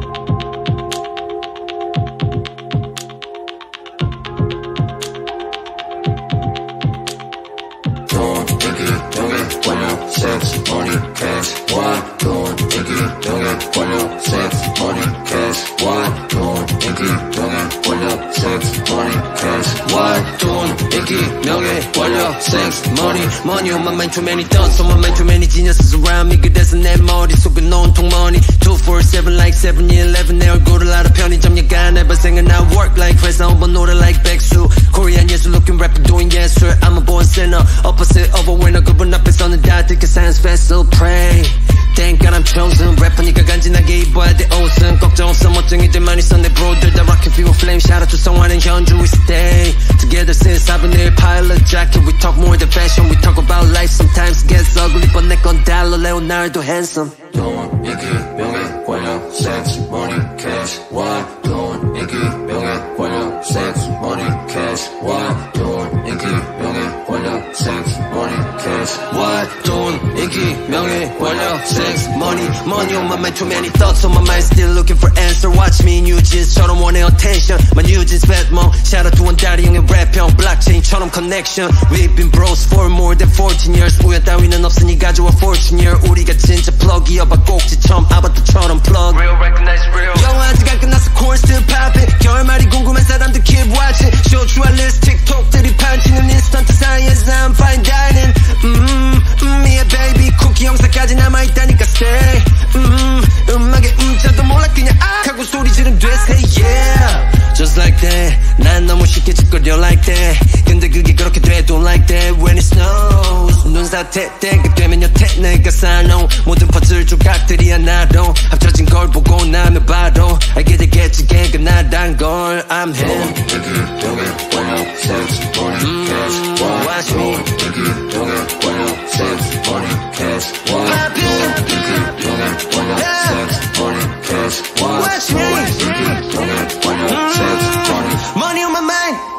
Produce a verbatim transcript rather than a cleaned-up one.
Money on my mind, too many thoughts on my mind, too many geniuses around me. 그래서 내 머릿속은 온통 money. two four seven like seven eleven 내 얼굴을 알아 편의점 야간 everything and I work like 회사 오버 노래 like 백수 Korean 예술 looking rapper doing 예술 I'm a born sinner opposite of a winner 그분 앞에서는 다 듣게 science vessel pray Thank God I'm chosen 래퍼니까 간지나게 입어야 돼 옷은 걱정 없어 멋쟁이들만 있어 내 bro들 다 rockin' feel flame shout out to 성화는 현주 we stay together since I've been there pilot jacket we talk more than fashion we talk about life sometimes it gets ugly but 내 건 달러 Leonardo handsome 돈, 인기, 명예, 권력, sex, money, cash why 돈, 인기, 명예, 권력, sex, money, cash why 돈, 인기, 명예, 권력, sex, money, cash why 돈, 인기, 명예, 권력, sex, money money on my mind too many thoughts on my mind still looking for answer watch me in new jeans처럼 원해 attention my new jeans fat mo shout out to 원다리 형의 랩형 blockchain처럼 connection we've been bros for more than fourteen years 우연 따위는 없으니 가져와 fortune year 우리가 진짜 plug이어봐 꼭지처럼 아바타처럼 plug real recognize real 영화지가 끝나서 corn still poppin' 결말이 궁금한 사람들 keep watching 쇼츠와 리스트 틱톡들이 판치는 instant science I'm fine dining 음, 음, yeah baby 쿠키 영상까지 남아있다니까 stay 음, 음악에 음자도 몰라 그냥 아 하고 소리 지르면 돼 say yeah just like that 난 너무 쉽게 짓거려 like that 근데 그게 그렇게 돼 don't like that when it snows 눈사태 때가 되면 여태 내가 살놓은 모든 퍼즐 조각들이 하나로 합쳐진 걸 보고 나면 바로 알게 되겠지 걔가 나란 걸 I'm him mm, watch me watch me mm, money on my mind